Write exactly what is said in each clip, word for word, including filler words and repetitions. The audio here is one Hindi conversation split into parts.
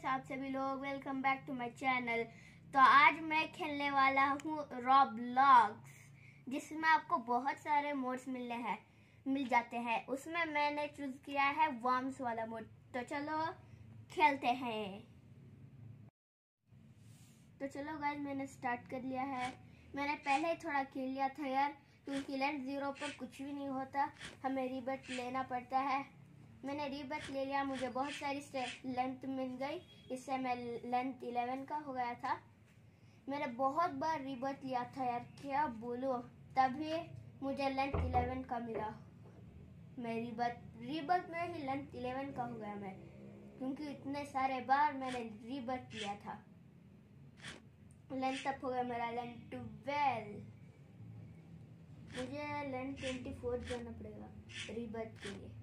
गाइस, आप सभी लोग welcome back to my channel. तो आज मैं खेलने वाला हूँ रॉब्लॉक्स, जिसमें आपको बहुत सारे मोड्स मिलने हैं मिल जाते हैं। उसमें मैंने चूज किया है वर्म्स वाला मोड। तो चलो खेलते हैं। तो चलो गाइस, मैंने स्टार्ट कर लिया है। मैंने पहले ही थोड़ा खेल लिया था यार, क्योंकि लेंथ जीरो पर कुछ भी नहीं होता, हमें रीबर्थ लेना पड़ता है। मैंने रीबर्थ ले लिया, मुझे बहुत सारी लेंथ मिल गई, इससे मैं लेंथ इलेवन का हो गया था। मैंने बहुत बार रीबर्थ लिया था यार, क्या बोलूं, तभी मुझे लेंथ इलेवन का मिला। मैं रीबर्थ रीबर्थ में ही लेंथ इलेवन का हो गया मैं, क्योंकि इतने सारे बार मैंने रीबर्थ लिया था। लेंथ तक हो गया मेरा लेंथ ट्वेल्व। मुझे लेंथ ट्वेंटी फोर जाना पड़ेगा रीबर्थ के लिए।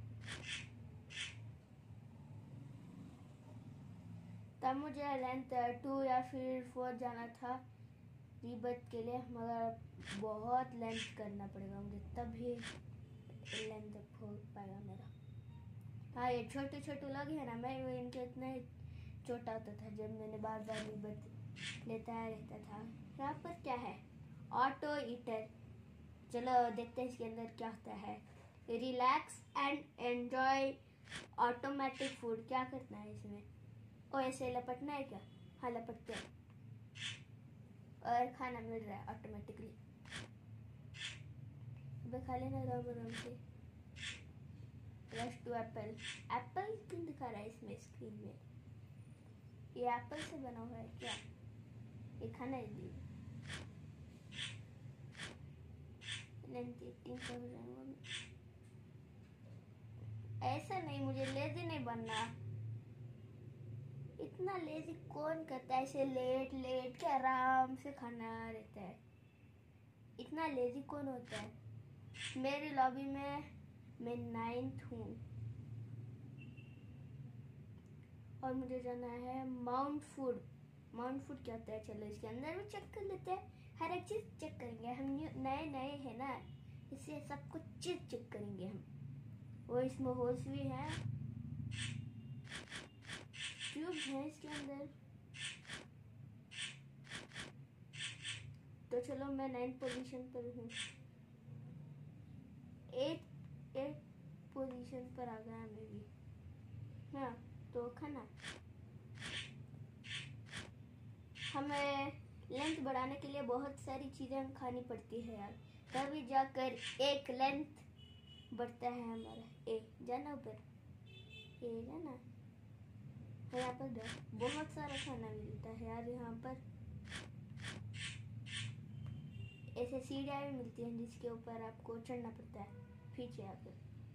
तब मुझे लेंथ टू या फिर फोर जाना था रीबर्थ के लिए, मगर बहुत लेंथ करना पड़ेगा मुझे, तभी लेंथ हो पाएगा मेरा। हाँ, ये छोटे छोटे लोग हैं ना, मैं इनके इतना ही छोटा होता था जब मैंने बार बार रीबर्थ लेता रहता था। यहाँ पर क्या है? Auto eater. चलो देखते हैं इसके अंदर क्या होता है। Relax and enjoy automatic food. क्या करना है इसमें? ओ, ऐसे लपटना है क्या? हाँ, लपटते हैं और खाना मिल रहा है ऑटोमेटिकली। अबे खा लेना आराम आराम से। Rush to Apple. एप्पल क्यों दिखा रहा है इसमें स्क्रीन में? ये एप्पल से बना हुआ है क्या? ये खाना है दी। ऐसा नहीं, मुझे लेजी नहीं बनना। इतना लेजी कौन करता है? ऐसे लेट लेट के आराम से खाना रहता है। इतना लेजी कौन होता है? मेरी लॉबी में मैं नाइन्थ हूँ और मुझे जाना है माउंट फूड। माउंट फूड क्या होता है? चलो इसके अंदर भी चेक कर लेते हैं। हर एक चीज चेक करेंगे, हम नए नए हैं ना, इससे सब कुछ चीज चेक करेंगे हम। वो इसमें होल्स भी है, ट्यूब है इसके अंदर। तो चलो मैं नाइन्थ पोजीशन पर हूँ। एट एट पोजीशन पर आ गया मैं भी। हाँ, तो खाना हमें लेंथ बढ़ाने के लिए बहुत सारी चीजें खानी पड़ती है यार, तभी जाकर एक लेंथ बढ़ता है हमारा। ए जाना ऊपर, ए जाना। यहाँ पर बहुत सारा खाना मिलता है यार। यहाँ पर ऐसे सीढ़ियाँ भी मिलती हैं जिसके ऊपर आपको चढ़ना पड़ता है। पीछे आकर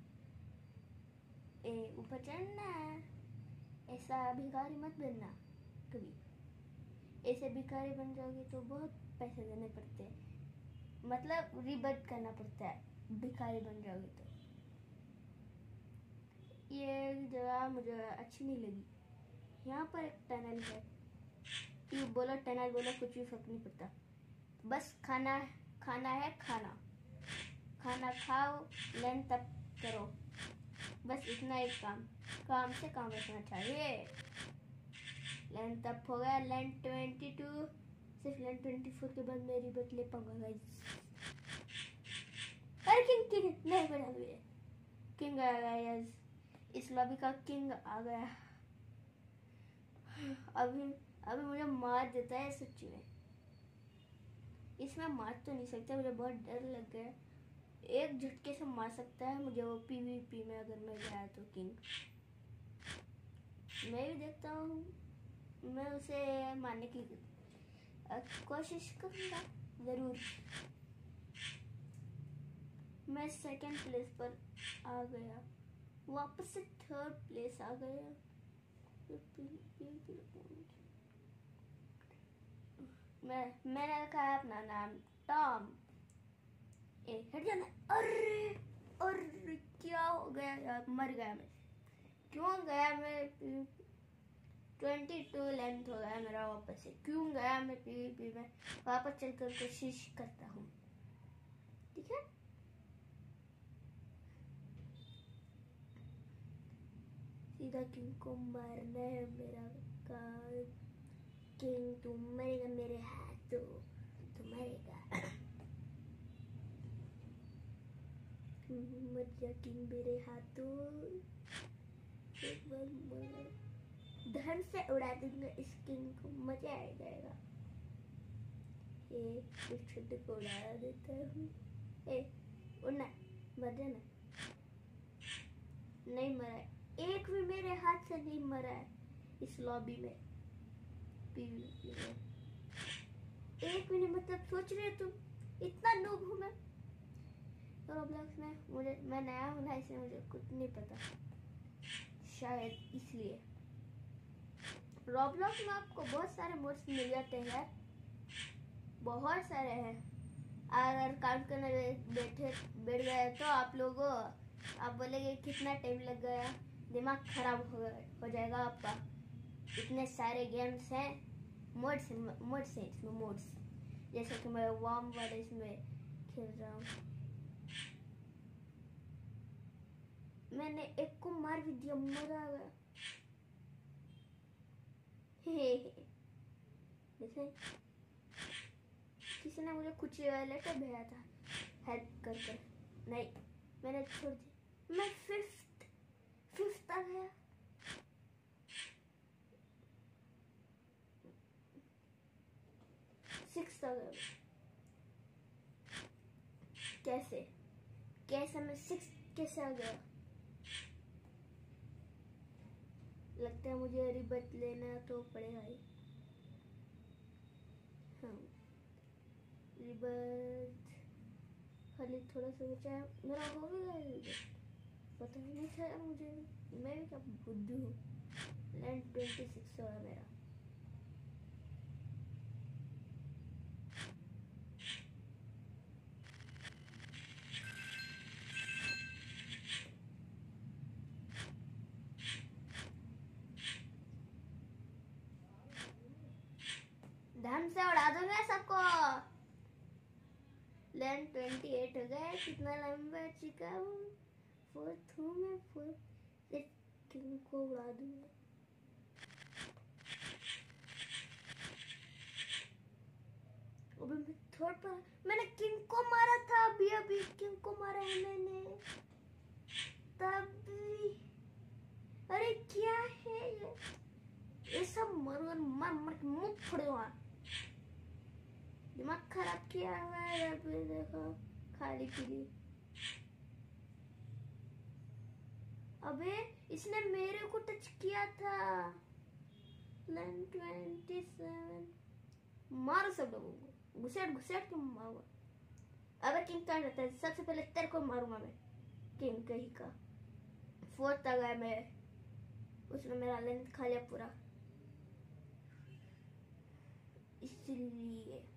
ए ऊपर चढ़ना है। ऐसा भिखारी मत बनना कभी। ऐसे भिखारी बन जाओगे तो बहुत पैसे देने पड़ते हैं, मतलब रिबर्थ करना पड़ता है भिखारी बन जाओगे तो। ये जगह मुझे अच्छी नहीं लगी। यहाँ पर एक टनल है, ट्यूब बोलो टनल बोलो कुछ भी फर्क नहीं पड़ता, बस खाना खाना है। खाना खाना खाओ, लेंथ अप करो, बस इतना एक काम काम से काम रखना चाहिए। लेंथ अप हो गया, लेंथ ट्वेंटी टू। सिर्फ लेंथ ट्वेंटी फोर के बाद मैं रीबर्थ ले पाऊंगा गाइस। अरे किंग किंग नहीं बना हुए किंग आ गया यार, इस लॉबी का किंग आ गया। अभी अभी मुझे मार देता है सच्ची में। इसमें मार तो नहीं सकता, मुझे बहुत डर लग गया। एक झटके से मार सकता है मुझे वो पीवीपी में, अगर मैं गया तो किंग। मैं भी देखता हूँ, मैं उसे मारने की कोशिश करूँगा जरूर। मैं सेकंड प्लेस पर आ गया, वापस से थर्ड प्लेस आ गया। मैं मैंने रखा है अपना नाम टॉम। ए हट जाना। अरे अरे क्या हो गया यार, मर गया मैं। क्यों गया मैं? ट्वेंटी टू लेंथ हो गया मेरा वापस से। क्यों गया मैं पीवीपी में? वापस चलकर कोशिश करता हूँ, ठीक है? सीधा किंग को मारना है मेरा। का किंग, तुम मरेगा मेरे हाथों, तुम मरेगा। मर जा किंग मेरे हाथों, एक बार मर, धन से उड़ा दूंगा इस किंग को, मजा आ जाएगा। ये इस छोटे को उड़ा देता हूँ। ए उड़ना, मर जाना। नहीं मरा है, एक भी मेरे हाथ से नहीं मरा है इस लॉबी में। एक भी नहीं, मतलब सोच रहे हो तुम, इतना नूब हूँ मैं रोब्लॉक्स में। मुझे, मैं नया हूँ ना, इसलिए मुझे कुछ नहीं पता, शायद इसलिए। रोब्लॉक्स में आपको बहुत सारे मोड्स मिल जाते हैं, बहुत सारे हैं। अगर काउंट करने बैठे बैठ गए तो आप लोगों, आप बोलेंगे कितना टाइम लग गया, दिमाग खराब हो, हो जाएगा आपका। इतने सारे गेम्स हैं, मोड्स मोड्स हैं इसमें, मोड्स। जैसे कि मैं वार्म वाले इसमें खेल रहा हूँ। मैंने एक को मार भी दिया, मजा आ गया। देखें, किसी ने मुझे कुछ लेटर भेजा था हेल्प कर कर, नहीं मैंने छोड़ दिया। मैं फिफ्थ फिफ्थ आ गया। सिक्स आ गया। कैसे कैसे मैं सिक्स कैसे आ गया? लगता है मुझे रिबत लेना तो पड़ेगा ही। हाँ, रिबत खाली थोड़ा सा बचा है, मेरा हो भी गया रिबत, पता नहीं था मुझे। मैं भी क्या बुद्धू हूँ। लैंड ट्वेंटी सिक्स हो मेरा। धन से उड़ा दूंगा सबको। लैंड ट्वेंटी एट हो गया। कितना लंबा चिका हूँ, फोर्थ हूँ मैं, फोर्थ किंग को उड़ा दूंगा। अभी मैं थर्ड पर, मैंने किंग को मारा था अभी अभी किंग को मारा है मैंने तभी। अरे क्या है ये, ये सब मर मर मर मुंह फोड़ूंगा। दिमाग खराब किया हुआ है अभी, देखो खाली पीली। अबे इसने मेरे को टच किया था। लैंड ट्वेंटी सेवन, मारो सब लोगों को, घुसेट घुसेट के मारूंगा। अबे किंग कहाँ रहता है? सबसे पहले तेरे को मारूंगा मैं, किंग कहीं का। फोर्थ आ गया मैं, उसने मेरा लैंड खा लिया पूरा, इसलिए।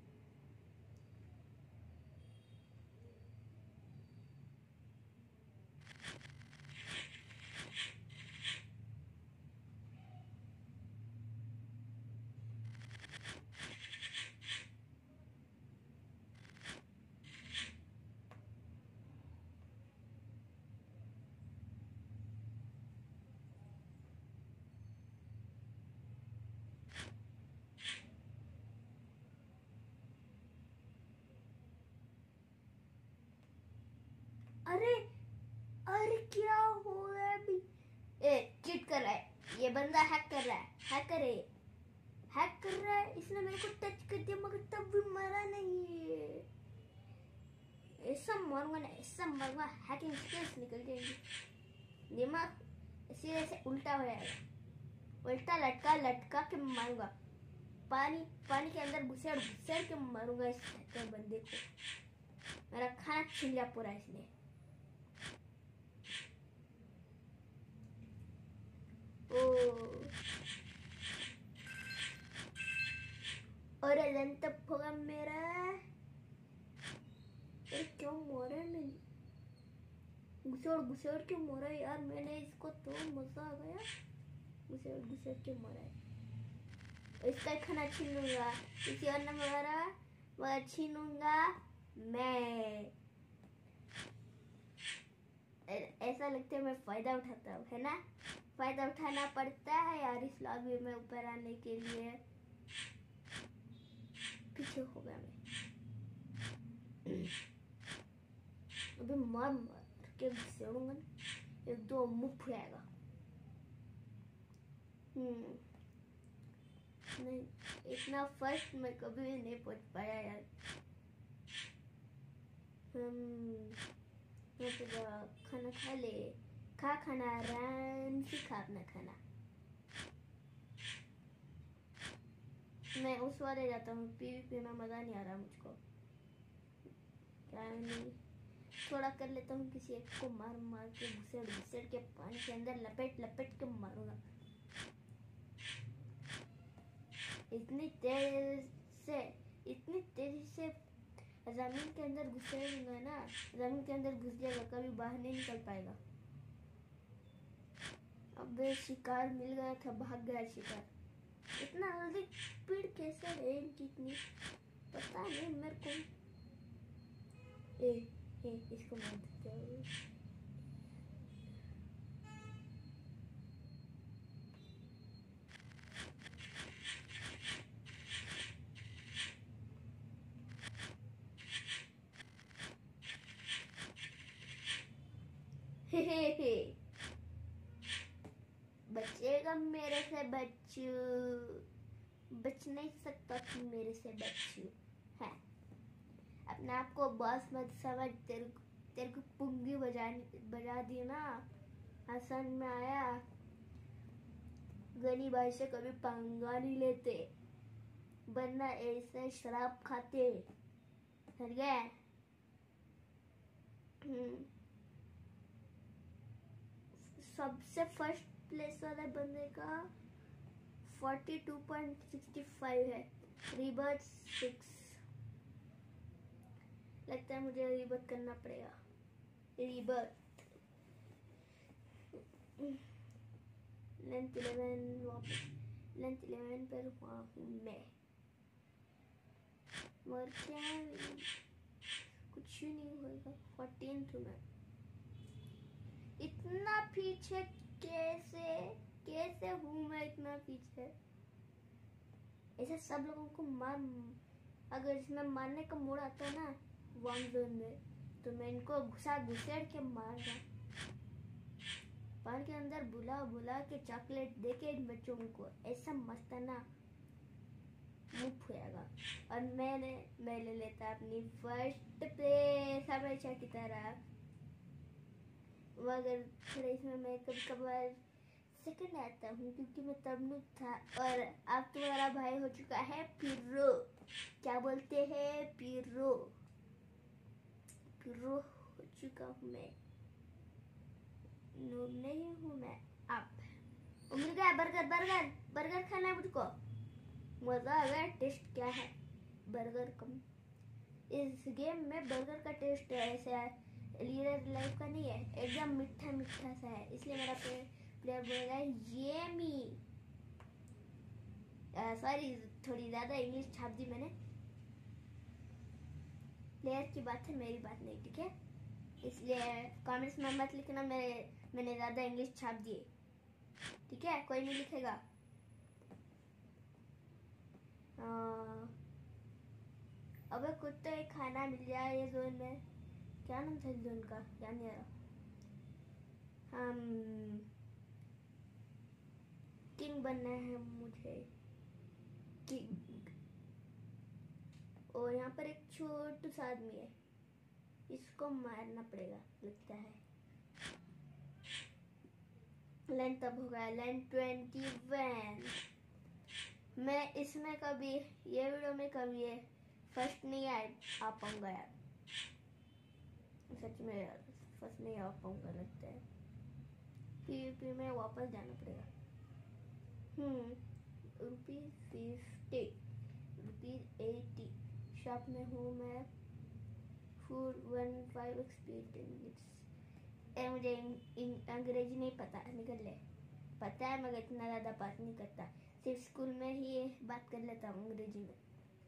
अरे अरे क्या हो रहा है अभी? ए चीट कर रहा है ये बंदा, हैक कर रहा है, हैकर है, हैक कर रहा है। इसने मेरे को टच कर दिया मगर तब भी मरा नहीं है। ऐसा मारूंगा ना, ऐसा मारूंगा, हैकिंग स्किल्स निकल जाएंगी। दिमाग सीधे से उल्टा हो जाएगा, उल्टा लटका लटका के मारूंगा। पानी पानी के अंदर घुसेड़ घुसेड़ के मारूंगा इस हैकर बंदे को। मेरा खाना छीन लिया पूरा इसने। ओ और लन तब होगा मेरा। अरे क्यों मोरा मैंने, घुसेड़ घुसेड़ के मोरा यार मैंने इसको, तो मजा आ गया। घुसेड़ घुसेड़ के मोरा है। इसका खाना छीन लूंगा, किसी और ने मारा मगर छीनूंगा मैं। ऐसा लगता है मैं फायदा उठाता हूँ, है ना? फायदा उठाना पड़ता है यार इस लॉबी में ऊपर आने के लिए। पीछे हो गया मैं। अभी मार मार के घुसेड़ूंगा ना, एक दो मुंह फुलाएगा। हम्म नहीं, इतना फर्स्ट में कभी भी नहीं पहुंच पाया यार। हम्म खाना खा ले, खा खाना, आराम से खा अपना खाना। मैं उस वाले जाता हूँ, पीवीपी में मजा नहीं आ रहा मुझको। क्या नहीं, थोड़ा कर लेता हूँ, किसी एक को मार मार के घुसेड़ घुसेड़ के पानी के अंदर लपेट लपेट के मारूंगा। इतनी तेज से इतनी तेजी से जमीन के अंदर घुसेड़ूंगा ना, जमीन के अंदर घुस जाएगा, कभी बाहर नहीं निकल पाएगा। अब शिकार मिल गया था, भाग गया शिकार। इतना जल्दी स्पीड कैसे है इनकी इतनी, पता नहीं मेरे को। ए, ए, इसको मार देते हैं। हे हे हे बचेगा मेरे से बच्चू, बच नहीं सकता तू मेरे से बच्चू है। अपने आप को बॉस मत समझ, तेरे तेरे को पुंगी बजा बजा दी ना, आसान में आया। गनी भाई से कभी पंगा नहीं लेते, वरना ऐसे शराब खाते। समझ गए? सबसे फर्स्ट प्लेस वाले बंदे का forty two point six five है, रीबर्थ सिक्स। लगता है मुझे रीबर्थ करना पड़ेगा। रीबर्थ लेंथ इलेवन, वापस लेंथ इलेवन पर हुआ हूँ मैं। मर क्या कुछ ही नहीं होगा। फोर्टीन टू मैं इतना पीछे कैसे कैसे हूँ मैं इतना पीछे? ऐसे सब लोगों को मार, अगर इसमें मारने का मूड आता है ना वन जोन में, तो मैं इनको घुसा घुसेड़ के मार दूँ। पानी के अंदर बुला बुला के चॉकलेट दे के इन बच्चों को ऐसा मस्ताना मुँह फुएगा। और मैंने मैं ले लेता अपनी फर्स्ट प्लेस हमेशा की तरह। मगर थोड़ा इसमें मैं कभी कभार सेकंड आता हूँ, क्योंकि मैं तब नूब था। और अब तुम्हारा भाई हो चुका है पिरो। क्या बोलते हैं? पिरो पिरो हो चुका हूँ मैं, नूब नहीं हूँ मैं अब। मिल गया बर्गर, बर्गर बर्गर खाना है मुझको। मजा आ गया। टेस्ट क्या है बर्गर का? इस गेम में बर्गर का टेस्ट ऐसा रियल लाइफ का नहीं है, एकदम मीठा मीठा सा है। इसलिए मेरा प्लेयर बोल रहा है ये मी। सॉरी, थोड़ी ज्यादा इंग्लिश छाप दी मैंने। प्लेयर की बात है, मेरी बात नहीं, ठीक है? इसलिए कमेंट्स में मत लिखना मेरे मैंने ज्यादा इंग्लिश छाप दिए, ठीक है? कोई नहीं लिखेगा। अबे कुत्ते एक खाना मिल जाए ये जोन में। क्या नाम था जोन का? क्या नहीं आ रहा। हम किंग बनना है मुझे, किंग। और यहाँ पर एक छोटू सा आदमी है, इसको मारना पड़ेगा लगता है। लाइन तब हो गया, लाइन ट्वेंटी वन। मैं इसमें कभी ये वीडियो में कभी ये फर्स्ट नहीं आ, आ पाऊंगा यार, सच में यार फर्स्ट नहीं आ पाऊंगा लगता है। पीवीपी में वापस जाना पड़ेगा। Hmm rupees fifty, rupees eighty shop में हूँ मैं। Food one five experience. मुझे अंग्रेजी नहीं पता, निकल ले। पता है मगर इतना ज़्यादा बात नहीं करता, सिर्फ स्कूल में ही बात कर लेता हूँ अंग्रेजी में।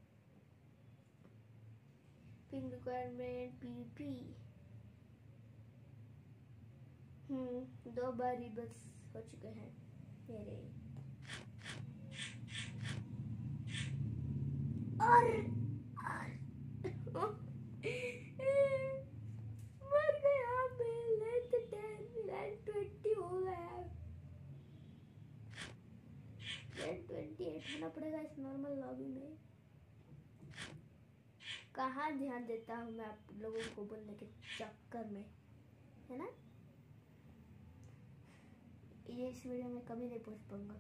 Ping requirement PP. हम्म दो बार ही बस हो चुके हैं मेरे। और, और मर गया मैं। लेंथ टेन, लेंथ ट्वेंटी हो गया। लेंथ ट्वेंटी एट होना पड़ेगा इस नॉर्मल लॉबी में। कहाँ ध्यान देता हूँ मैं आप लोगों को बोलने के चक्कर में, है ना। ये इस वीडियो में कभी नहीं पहुंच पाऊंगा।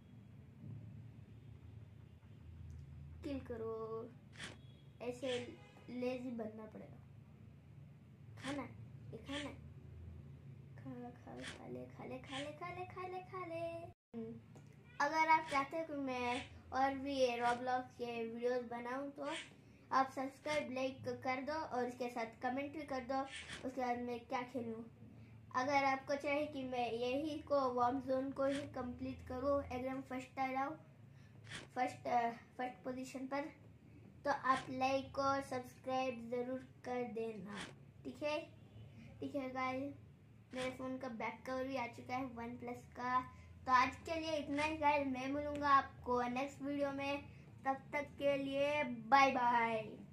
किल करो, ऐसे लेजी बनना पड़ेगा। खाना ये खाना खा खा खा ले खा ले खा ले खा ले खा ले खा ले। अगर आप चाहते हो कि मैं और भी रॉब्लॉक्स के वीडियोस बनाऊं तो आप सब्सक्राइब लाइक कर दो और इसके साथ कमेंट भी कर दो उसके बाद मैं क्या खेलूं। अगर आपको चाहे कि मैं यही को वार्म जोन को ही कंप्लीट करूं एकदम फर्स्ट आ जाऊं फर्स्ट फर्स्ट पोजीशन पर, तो आप लाइक और सब्सक्राइब ज़रूर कर देना। ठीक है ठीक है गाइस, मेरे फ़ोन का बैक कवर भी आ चुका है वन प्लस का। तो आज के लिए इतना ही गाइस, मैं मिलूंगा आपको नेक्स्ट वीडियो में। तब तक के लिए बाय बाय।